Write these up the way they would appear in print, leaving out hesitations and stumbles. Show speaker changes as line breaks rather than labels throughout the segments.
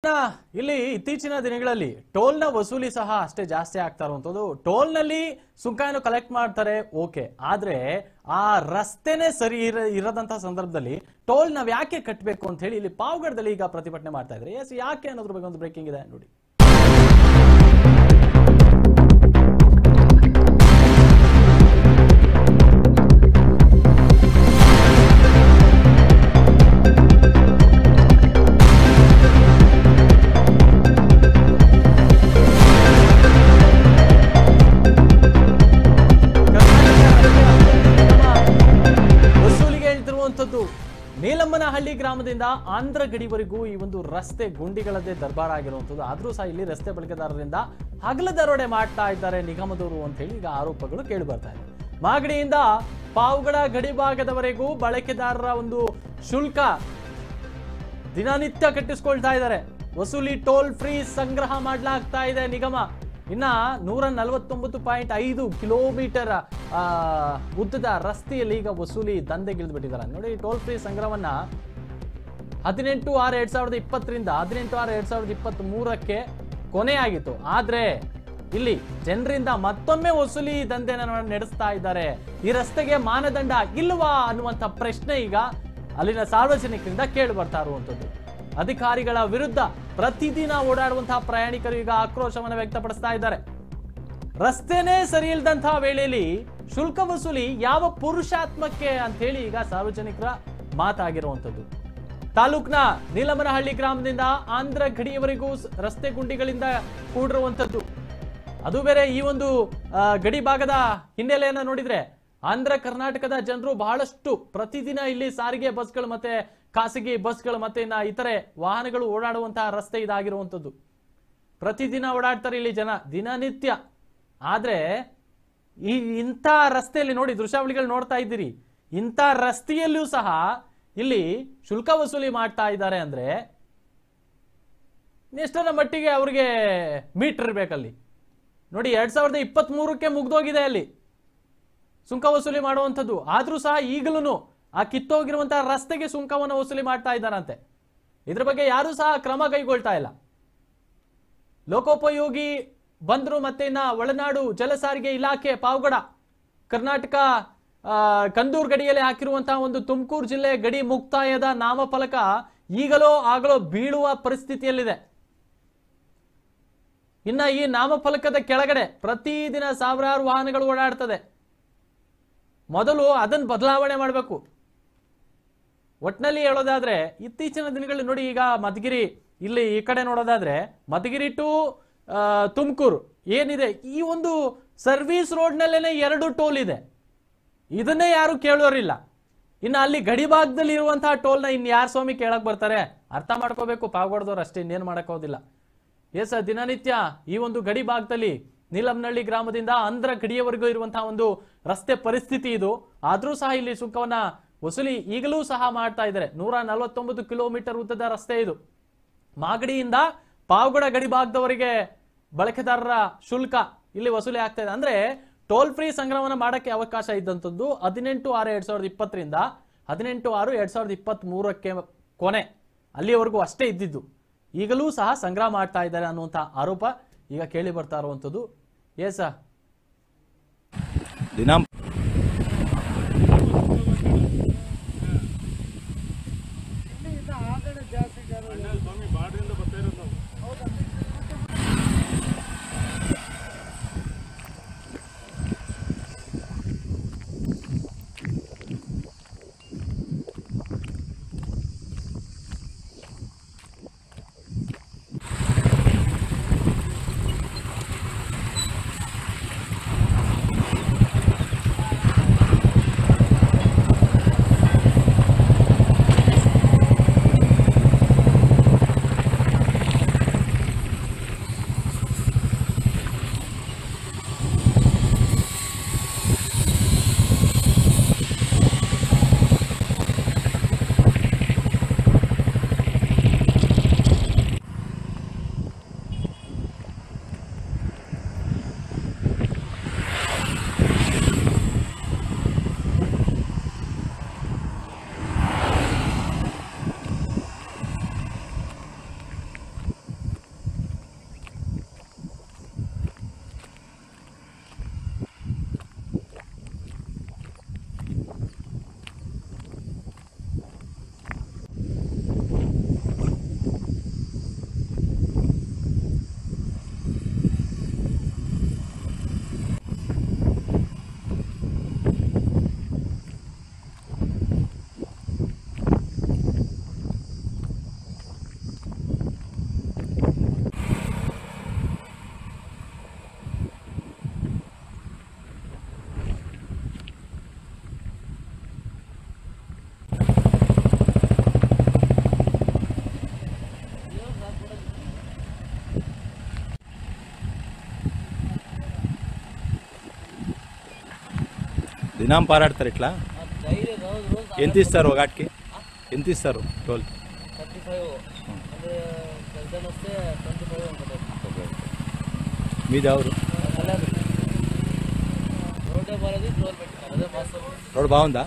ಇಲ್ಲಿ ಇತ್ತೀಚಿನ ದಿನಗಳಲ್ಲಿ ಟೋಲ್ನ ವಸೂಲಿ ಸಹ ಅಷ್ಟೇ ಜಾಸ್ತಿ ಆಗ್ತಾ ಇರುವಂತದ್ದು. ಟೋಲ್ನಲ್ಲಿ ಸುಂಕ ಏನು ಕಲೆಕ್ಟ್ ಮಾಡ್ತಾರೆ, ಓಕೆ, ಆದ್ರೆ ಆ ರಸ್ತೆನೇ ಸರಿ ಇರದಂತಹ ಸಂದರ್ಭದಲ್ಲಿ ಟೋಲ್ ನಾವ್ ಯಾಕೆ ಕಟ್ಟಬೇಕು ಅಂತ ಹೇಳಿ ಇಲ್ಲಿ ಪಾವಗಡದಲ್ಲಿ ಈಗ ಪ್ರತಿಭಟನೆ ಮಾಡ್ತಾ ಇದ್ದಾರೆ. ಎಸ್, ಯಾಕೆ ಅನ್ನೋದ್ರ ಬಗ್ಗೆ ಒಂದು ಬ್ರೇಕಿಂಗ್ ಇದೆ ನೋಡಿ. ನೀಲಮ್ಮನಹಳ್ಳಿ ಗ್ರಾಮದಿಂದ ಆಂಧ್ರ ಗಡಿವರೆಗೂ ಈ ಒಂದು ರಸ್ತೆ ಗುಂಡಿಗಳದ್ದೇ ದರ್ಬಾರ್ ಆಗಿರುವಂತದ್ದು. ಆದ್ರೂ ಸಹ ಇಲ್ಲಿ ರಸ್ತೆ ಬಳಕೆದಾರರಿಂದ ಹಗಲ ದರೋಡೆ ಮಾಡ್ತಾ ಇದ್ದಾರೆ ನಿಗಮದವರು ಅಂತ ಹೇಳಿ ಈಗ ಆರೋಪಗಳು ಕೇಳಿ ಬರ್ತಾ ಇದೆ. ಮಾಗಡಿಯಿಂದ ಪಾವಗಡ ಗಡಿ ಭಾಗದವರೆಗೂ ಬಳಕೆದಾರರ ಒಂದು ಶುಲ್ಕ ದಿನನಿತ್ಯ ಕಟ್ಟಿಸ್ಕೊಳ್ತಾ ಇದ್ದಾರೆ. ವಸೂಲಿ ಟೋಲ್ ಫ್ರೀ ಸಂಗ್ರಹ ಮಾಡಲಾಗ್ತಾ ಇದೆ ನಿಗಮ. ಇನ್ನ 149.5 ಕಿಲೋಮೀಟರ್ ಉದ್ದದ ರಸ್ತೆಯಲ್ಲಿ ಈಗ ವಸೂಲಿ ದಂಧೆಗಿಳಿದು ಬಿಟ್ಟಿದ್ದಾರೆ ನೋಡಿ. ಟೋಲ್ ಫ್ರೀ ಸಂಗ್ರಹವನ್ನ 18/6/2020ರಿಂದ 18/6/2023ಕ್ಕೆ ಕೊನೆಯಾಗಿತ್ತು. ಆದ್ರೆ ಇಲ್ಲಿ ಜನರಿಂದ ಮತ್ತೊಮ್ಮೆ ವಸೂಲಿ ದಂಧೆನ ನಡೆಸ್ತಾ ಇದ್ದಾರೆ. ಈ ರಸ್ತೆಗೆ ಮಾನದಂಡ ಇಲ್ವಾ ಅನ್ನುವಂತ ಪ್ರಶ್ನೆ ಈಗ ಅಲ್ಲಿನ ಸಾರ್ವಜನಿಕರಿಂದ ಕೇಳಿ ಬರ್ತಾ ಇರುವಂತದ್ದು. ಅಧಿಕಾರಿಗಳ ವಿರುದ್ಧ ಪ್ರತಿದಿನ ಓಡಾಡುವಂತಹ ಪ್ರಯಾಣಿಕರು ಈಗ ಆಕ್ರೋಶವನ್ನು ವ್ಯಕ್ತಪಡಿಸ್ತಾ ಇದ್ದಾರೆ. ರಸ್ತೆನೇ ಸರಿ ಇಲ್ಲದಂತಹ ವೇಳೆಯಲ್ಲಿ ಶುಲ್ಕ ವಸೂಲಿ ಯಾವ ಪುರುಷಾತ್ಮಕ್ಕೆ ಅಂತ ಹೇಳಿ ಈಗ ಸಾರ್ವಜನಿಕರ ಮಾತಾಗಿರುವಂತದ್ದು. ತಾಲೂಕಿನ ನೀಲಮ್ಮನಹಳ್ಳಿ ಗ್ರಾಮದಿಂದ ಆಂಧ್ರ ಗಡಿಯವರೆಗೂ ರಸ್ತೆ ಗುಂಡಿಗಳಿಂದ ಕೂಡಿರುವಂತದ್ದು. ಅದು ಬೇರೆ ಈ ಒಂದು ಗಡಿ ಭಾಗದ ಹಿನ್ನೆಲೆಯನ್ನ ನೋಡಿದ್ರೆ ಆಂಧ್ರ ಕರ್ನಾಟಕದ ಜನರು ಬಹಳಷ್ಟು ಪ್ರತಿದಿನ ಇಲ್ಲಿ ಸಾರಿಗೆ ಬಸ್ಗಳು ಮತ್ತೆ ಖಾಸಗಿ ಬಸ್ಗಳು ಮತ್ತೆ ಇತರೆ ವಾಹನಗಳು ಓಡಾಡುವಂತಹ ರಸ್ತೆ ಇದಾಗಿರುವಂತದ್ದು. ಪ್ರತಿದಿನ ಓಡಾಡ್ತಾರೆ ಇಲ್ಲಿ ಜನ ದಿನನಿತ್ಯ. ಆದ್ರೆ ಇಂಥ ರಸ್ತೆಯಲ್ಲಿ ನೋಡಿ, ದೃಶ್ಯಾವಳಿಗಳು ನೋಡ್ತಾ ಇದ್ದೀರಿ, ಇಂಥ ರಸ್ತೆಯಲ್ಲೂ ಸಹ ಇಲ್ಲಿ ಶುಲ್ಕ ವಸೂಲಿ ಮಾಡ್ತಾ ಇದ್ದಾರೆ ಅಂದ್ರೆ ಎಷ್ಟರ ಮಟ್ಟಿಗೆ ಅವ್ರಿಗೆ ಮೀಟರ್ ಇರ್ಬೇಕಲ್ಲಿ ನೋಡಿ. 2023ಕ್ಕೆ ಮುಗ್ದೋಗಿದೆ ಅಲ್ಲಿ ಸುಂಕ ವಸೂಲಿ ಮಾಡುವಂಥದ್ದು. ಆದ್ರೂ ಸಹ ಈಗಲೂ ಆ ಕಿತ್ತೋಗಿರುವಂತಹ ರಸ್ತೆಗೆ ಸುಂಕವನ್ನು ವಸೂಲಿ ಮಾಡ್ತಾ ಇದ್ದಾರಂತೆ. ಇದ್ರ ಬಗ್ಗೆ ಯಾರು ಸಹ ಕ್ರಮ ಕೈಗೊಳ್ತಾ ಇಲ್ಲ. ಲೋಕೋಪಯೋಗಿ ಬಂದ್ರು ಮತ್ತೆ ಒಳನಾಡು ಜಲ ಸಾರಿಗೆ ಇಲಾಖೆ ಪಾವಗಡ ಕರ್ನಾಟಕ ಕಂದೂರ್ ಗಡಿಯಲ್ಲಿ ಹಾಕಿರುವಂತಹ ಒಂದು ತುಮಕೂರು ಜಿಲ್ಲೆ ಗಡಿ ಮುಕ್ತಾಯದ ನಾಮಫಲಕ ಈಗಲೋ ಆಗಲೋ ಬೀಳುವ ಪರಿಸ್ಥಿತಿಯಲ್ಲಿದೆ. ಇನ್ನ ಈ ನಾಮಫಲಕದ ಕೆಳಗಡೆ ಪ್ರತಿದಿನ ಸಾವಿರಾರು ವಾಹನಗಳು ಓಡಾಡ್ತದೆ. ಮೊದಲು ಅದನ್ನು ಬದಲಾವಣೆ ಮಾಡಬೇಕು. ಒಟ್ನಲ್ಲಿ ಹೇಳೋದಾದ್ರೆ ಇತ್ತೀಚಿನ ದಿನಗಳಲ್ಲಿ ನೋಡಿ, ಈಗ ಮಧುಗಿರಿ ಇಲ್ಲಿ ಈ ಕಡೆ ನೋಡೋದಾದ್ರೆ ಮಧುಗಿರಿ ಟು ತುಮಕೂರು ಏನಿದೆ, ಈ ಒಂದು ಸರ್ವಿಸ್ ರೋಡ್ ನಲ್ಲೇನೆ 2 ಟೋಲ್ ಇದೆ. ಇದನ್ನೇ ಯಾರು ಕೇಳೋರಿಲ್ಲ. ಇನ್ನು ಅಲ್ಲಿ ಗಡಿ ಭಾಗದಲ್ಲಿ ಇರುವಂತಹ ಟೋಲ್ನ ಯಾರು ಸ್ವಾಮಿ ಕೇಳಕ್ ಬರ್ತಾರೆ? ಅರ್ಥ ಮಾಡ್ಕೋಬೇಕು ಪಾವಗಡದವ್ರು, ಅಷ್ಟೇ, ಇನ್ನೇನು ಮಾಡಕ್ಕೋದಿಲ್ಲ. ಎಸ್, ದಿನನಿತ್ಯ ಈ ಒಂದು ಗಡಿ ಭಾಗದಲ್ಲಿ ನೀಲಮ್ಮನಹಳ್ಳಿ ಗ್ರಾಮದಿಂದ ಆಂಧ್ರ ಗಡಿಯವರೆಗೂ ಇರುವಂತಹ ಒಂದು ರಸ್ತೆ ಪರಿಸ್ಥಿತಿ ಇದು. ಆದ್ರೂ ಸಹ ಇಲ್ಲಿ ಸುಂಕವನ್ನ ವಸೂಲಿ ಈಗಲೂ ಸಹ ಮಾಡ್ತಾ ಇದ್ದಾರೆ. 149 ಕಿಲೋಮೀಟರ್ ಉದ್ದದ ರಸ್ತೆ ಇದು. ಮಾಗಡಿಯಿಂದ ಪಾವಗಡ ಗಡಿ ಭಾಗದವರೆಗೆ ಬಳಕೆದಾರರ ಶುಲ್ಕ ಇಲ್ಲಿ ವಸೂಲಿ ಆಗ್ತಾ ಇದೆ. ಅಂದ್ರೆ ಟೋಲ್ ಫ್ರೀ ಸಂಗ್ರಹವನ್ನ ಮಾಡಕ್ಕೆ ಅವಕಾಶ ಇದ್ದಂಥದ್ದು 18/6/2020ರಿಂದ 18/6/2023ಕ್ಕೆ ಕೊನೆ, ಅಲ್ಲಿಯವರೆಗೂ ಅಷ್ಟೇ ಇದ್ದಿದ್ದು. ಈಗಲೂ ಸಹ ಸಂಗ್ರಹ ಮಾಡ್ತಾ ಇದ್ದಾರೆ ಅನ್ನುವಂಥ ಆರೋಪ ಈಗ ಕೇಳಿ ಬರ್ತಾ ಇರುವಂಥದ್ದು. ಎಸ್,
ఇనాం పారాడతారు ఇట్లా ఎంత ఇస్తారు ఒక ఆటకి ఎంత ఇస్తారు టోల్ 35 మీది ఎవరు రోడ్ బాగుందా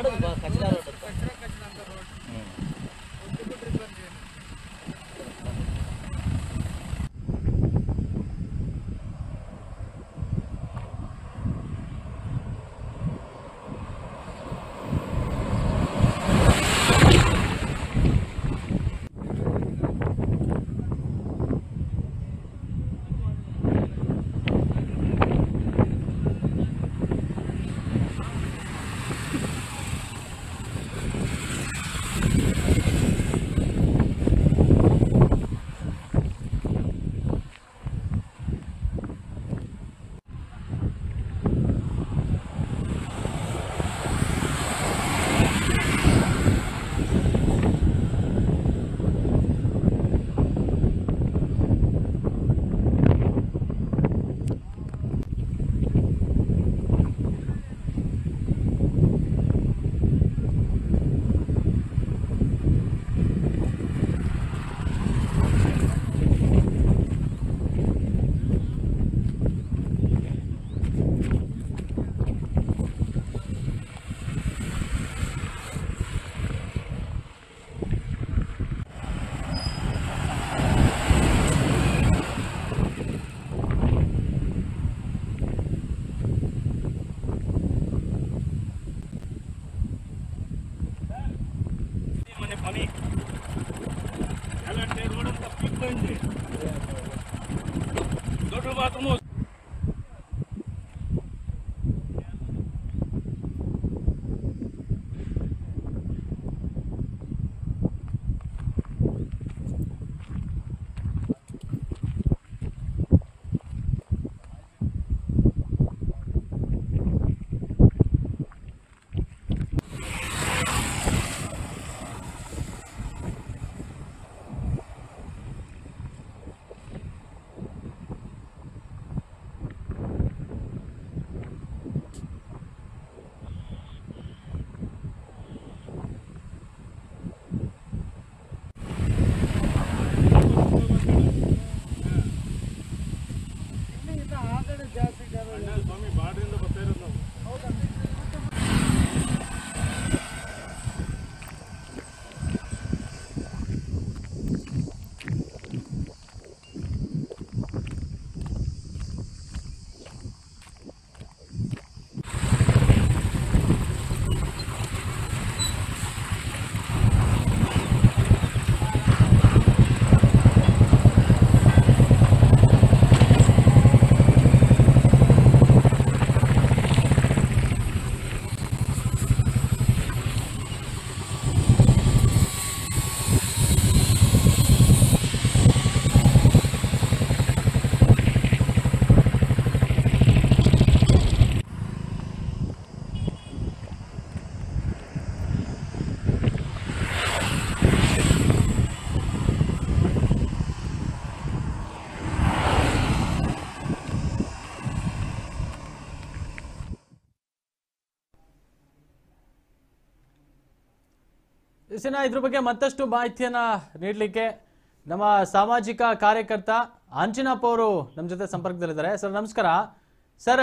ಇದ್ರ ಬಗ್ಗೆ ಮತ್ತಷ್ಟು ಮಾಹಿತಿಯನ್ನ ನೀಡಲಿಕ್ಕೆ ನಮ್ಮ ಸಾಮಾಜಿಕ ಕಾರ್ಯಕರ್ತ ಅಂಜನಪ್ಪ ಅವರು ನಮ್ಮ ಜೊತೆ ಸಂಪರ್ಕದಲ್ಲಿದ್ದಾರೆ. ಸರ್ ನಮಸ್ಕಾರ. ಸರ್,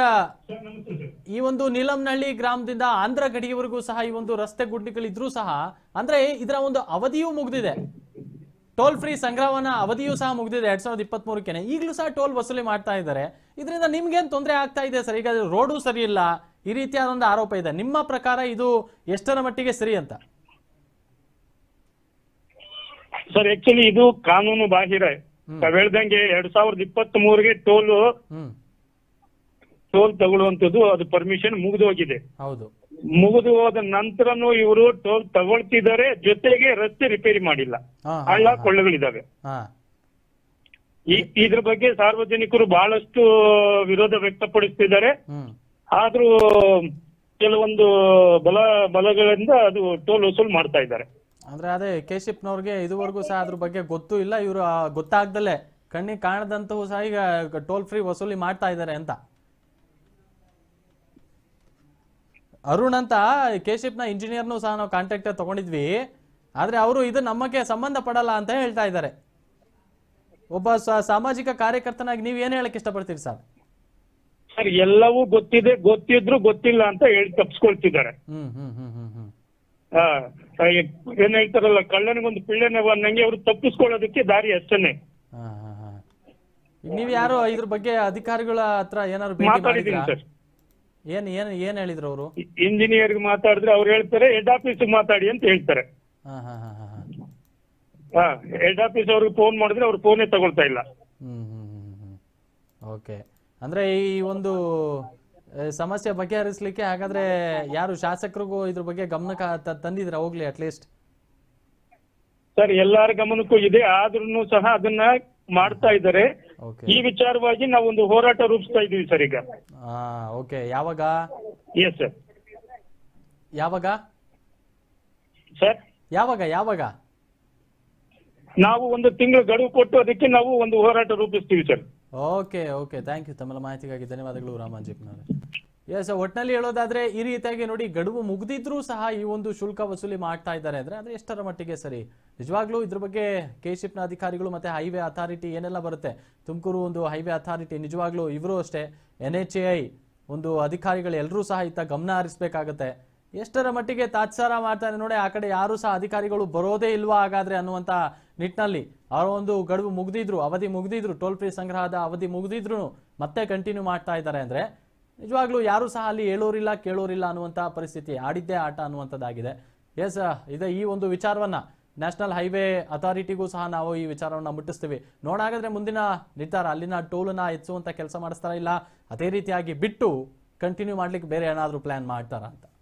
ಈ ಒಂದು ನೀಲಂನಹಳ್ಳಿ ಗ್ರಾಮದಿಂದ ಆಂಧ್ರ ಗಡಿಯವರೆಗೂ ಸಹ ಈ ಒಂದು ರಸ್ತೆ ಗುಂಡಿಗಳಿದ್ರೂ ಸಹ ಅಂದ್ರೆ ಇದರ ಒಂದು ಅವಧಿಯೂ ಮುಗಿದಿದೆ, ಟೋಲ್ ಫ್ರೀ ಸಂಗ್ರಹವನ್ನ ಅವಧಿಯೂ ಸಹ ಮುಗಿದಿದೆ 2023ಕ್ಕೆ. ಈಗಲೂ ಸಹ ಟೋಲ್ ವಸೂಲಿ ಮಾಡ್ತಾ ಇದ್ದಾರೆ. ಇದರಿಂದ ನಿಮ್ಗೇನು ತೊಂದರೆ ಆಗ್ತಾ ಇದೆ ಸರ್? ಈಗ ರೋಡು ಸರಿ ಇಲ್ಲ, ಈ ರೀತಿಯಾದ ಒಂದು ಆರೋಪ ಇದೆ. ನಿಮ್ಮ ಪ್ರಕಾರ ಇದು ಎಷ್ಟರ ಮಟ್ಟಿಗೆ ಸರಿ ಅಂತ?
ಸರ್, ಆಕ್ಚುಲಿ ಇದು ಕಾನೂನು ಬಾಹಿರ. ತಾವ್ ಹೇಳ್ದಂಗೆ 2023ಗೆ ಟೋಲ್ ತಗೊಳ್ಳುವಂತದ್ದು ಅದು ಪರ್ಮಿಷನ್ ಮುಗಿದು ಹೋಗಿದೆ.
ಹೌದು,
ಮುಗಿದು ಹೋದ ನಂತರನು ಇವರು ಟೋಲ್ ತಗೊಳ್ತಿದ್ದಾರೆ, ಜೊತೆಗೆ ರಸ್ತೆ ರಿಪೇರಿ ಮಾಡಿಲ್ಲ, ಹಳ್ಳ ಕೊಳ್ಳಗಳಿದಾವೆ. ಇದ್ರ ಬಗ್ಗೆ ಸಾರ್ವಜನಿಕರು ಬಹಳಷ್ಟು ವಿರೋಧ ವ್ಯಕ್ತಪಡಿಸ್ತಿದ್ದಾರೆ. ಆದ್ರೂ ಕೆಲವೊಂದು ಬಲಗಳಿಂದ ಅದು ಟೋಲ್ ವಸೂಲ್ ಮಾಡ್ತಾ ಇದ್ದಾರೆ.
ಅಂದ್ರೆ ಅದೇ ಕೇಶಿಪ್ನವ್ರಿಗೆ ಇದುವರೆಗೂ ಸಹ ಅದ್ರ ಬಗ್ಗೆ ಗೊತ್ತೂ ಇಲ್ಲ, ಇವರು ಗೊತ್ತಾಗ್ದಲೆ ಕಣ್ಣಿಗೆ ಕಾಣದಂತೂ ಸಹ ಈಗ ಟೋಲ್ ಫ್ರೀ ವಸೂಲಿ ಮಾಡ್ತಾ ಇದ್ದಾರೆ ಅಂತ. ಅರುಣ್ ಅಂತ ಕೆಶಿಪ್ ನ ಇಂಜಿನಿಯರ್ನು ಸಹ ನಾವು ಕಾಂಟ್ಯಾಕ್ಟ್ ತಗೊಂಡಿದ್ವಿ, ಆದ್ರೆ ಅವರು ಇದು ನಮಗೆ ಸಂಬಂಧ ಪಡಲ್ಲ ಅಂತ ಹೇಳ್ತಾ ಇದ್ದಾರೆ. ಒಬ್ಬ ಸಾಮಾಜಿಕ ಕಾರ್ಯಕರ್ತನಾಗಿ ನೀವ್ ಏನ್ ಹೇಳಕ್ ಇಷ್ಟಪಡ್ತೀರಿ ಸರ್?
ಸರ್ ಎಲ್ಲವೂ ಗೊತ್ತಿದೆ, ಗೊತ್ತಿದ್ರು ಗೊತ್ತಿಲ್ಲ ಅಂತ ಹೇಳಿ ತಪ್ಪಿಸ್ಕೊಳ್ತಿದ್ದಾರೆ. ಏನ್ ಹೇಳ್ತಾರಲ್ಲ, ಕಳ್ಳನಿಗೊಂದು ಪಿಳ್ಳೆನವ ಅನ್ನಂಗೆ ಅವ್ರು ತಪ್ಪಿಸ್ಕೊಳ್ಳೋದಕ್ಕೆ ದಾರಿ ಅಷ್ಟೇನೆ.
ನೀವ್ ಯಾರು ಇದ್ರ ಬಗ್ಗೆ ಅಧಿಕಾರಿಗಳ ಹತ್ರ ಏನಾದ್ರು
ಮಾತಾಡಿದೀನಿ ಸರ್.
ಏನ್ ಏನ್ ಏನ್ ಹೇಳಿದ್ರು ಅವರು?
ಇಂಜಿನಿಯರ್ ಮಾತಾಡಿದ್ರೆ ಅವ್ರು ಹೇಳ್ತಾರೆ ಹೆಡ್ ಆಫೀಸ್ ಮಾತಾಡಿ ಅಂತ ಹೇಳ್ತಾರೆ. ಹೆಡ್ ಆಫೀಸ್ ಅವ್ರಿಗೆ ಫೋನ್ ಮಾಡಿದ್ರೆ ಅವ್ರು ಫೋನೇ ತಗೊಳ್ತಾ ಇಲ್ಲ.
ಓಕೆ, ಅಂದ್ರೆ ಈ ಒಂದು ಸಮಸ್ಯೆ ಬಗೆಹರಿಸಲಿಕ್ಕೆ ಹಾಗಾದ್ರೆ ಯಾರು ಶಾಸಕರಿಗೂ ಇದ್ರ ಬಗ್ಗೆ ಗಮನಕ್ಕೆ ತಂದಿದ್ರ ಹೋಗ್ಲಿ ಅಟ್ಲೀಸ್ಟ್?
ಸರ್ ಎಲ್ಲಾರ ಗಮನಕ್ಕೂ ಇದೆ, ಆದ್ರೂ ಸಹ ಅದನ್ನ ಮಾಡ್ತಾ ಇದ್ದಾರೆ. ಈ ವಿಚಾರವಾಗಿ ನಾವು ಒಂದು ಹೋರಾಟ ರೂಪಿಸ್ತಾ ಇದೀವಿ ಸರ್ ಈಗ.
ಓಕೆ, ಯಾವಾಗ?
Yes sir.
ಯಾವಾಗ
ಸರ್?
ಯಾವಾಗ
ನಾವು ಒಂದು ತಿಂಗಳು ಗಡುವು ಕೊಟ್ಟು ಅದಕ್ಕೆ ನಾವು ಒಂದು ಹೋರಾಟ ರೂಪಿಸ್ತೀವಿ sir.
Okay okay, thank you. ತಮ್ಮೆಲ್ಲ ಮಾಹಿತಿಗಾಗಿ ಧನ್ಯವಾದಗಳು ರಾಮಾಂಜಿಪ್ನವರೇ. ಎಸ್, ಒಟ್ಟಿನಲ್ಲಿ ಹೇಳೋದಾದ್ರೆ ಈ ರೀತಿಯಾಗಿ ನೋಡಿ, ಗಡುವು ಮುಗಿದಿದ್ರೂ ಸಹ ಈ ಒಂದು ಶುಲ್ಕ ವಸೂಲಿ ಮಾಡ್ತಾ ಇದ್ದಾರೆ ಅಂದ್ರೆ ಅದು ಎಷ್ಟರ ಮಟ್ಟಿಗೆ ಸರಿ? ನಿಜವಾಗ್ಲೂ ಇದ್ರ ಬಗ್ಗೆ ಕೆಶಿಪ್ನ ಅಧಿಕಾರಿಗಳು ಮತ್ತೆ ಹೈವೇ ಅಥಾರಿಟಿ ಏನೆಲ್ಲ ಬರುತ್ತೆ, ತುಮಕೂರು ಒಂದು ಹೈವೇ ಅಥಾರಿಟಿ, ನಿಜವಾಗ್ಲೂ ಇವರು ಅಷ್ಟೇ NHAI ಒಂದು ಅಧಿಕಾರಿಗಳು ಎಲ್ಲರೂ ಸಹ ಇತ್ತ ಗಮನ ಹರಿಸಬೇಕಾಗತ್ತೆ. ಎಷ್ಟರ ಮಟ್ಟಿಗೆ ತಾತ್ಸಾರ ಮಾಡ್ತಾರೆ ನೋಡಿ, ಆ ಕಡೆ ಯಾರು ಸಹ ಅಧಿಕಾರಿಗಳು ಬರೋದೇ ಇಲ್ವಾ ಹಾಗಾದ್ರೆ ಅನ್ನುವಂತ ನಿಟ್ಟಿನಲ್ಲಿ ಅವರ ಒಂದು ಗಡುವು ಮುಗಿದಿದ್ರು, ಅವಧಿ ಮುಗಿದಿದ್ರು, ಟೋಲ್ ಫ್ರೀ ಸಂಗ್ರಹದ ಅವಧಿ ಮುಗಿದಿದ್ರು ಮತ್ತೆ ಕಂಟಿನ್ಯೂ ಮಾಡ್ತಾ ಇದ್ದಾರೆ ಅಂದ್ರೆ ನಿಜವಾಗ್ಲೂ ಯಾರು ಸಹ ಅಲ್ಲಿ ಹೇಳೋರಿಲ್ಲ ಕೇಳೋರಿಲ್ಲ ಅನ್ನುವಂಥ ಪರಿಸ್ಥಿತಿ, ಆಡಿದ್ದೇ ಆಟ ಅನ್ನುವಂಥದ್ದಾಗಿದೆ. ಎಸ್, ಇದೆ ಈ ಒಂದು ವಿಚಾರವನ್ನ ನ್ಯಾಷನಲ್ ಹೈವೇ ಅಥಾರಿಟಿಗೂ ಸಹ ನಾವು ಈ ವಿಚಾರವನ್ನ ಮುಟ್ಟಿಸ್ತೀವಿ. ನೋಡಾಗಾದ್ರೆ ಮುಂದಿನ ನಿರ್ಧಾರ ಅಲ್ಲಿನ ಟೋಲ್ನ ಹೆಚ್ಚುವಂತ ಕೆಲಸ ಮಾಡಿಸ್ತಾರ, ಇಲ್ಲ ಅದೇ ರೀತಿಯಾಗಿ ಬಿಟ್ಟು ಕಂಟಿನ್ಯೂ ಮಾಡ್ಲಿಕ್ಕೆ ಬೇರೆ ಏನಾದರೂ ಪ್ಲಾನ್ ಮಾಡ್ತಾರಾ ಅಂತ.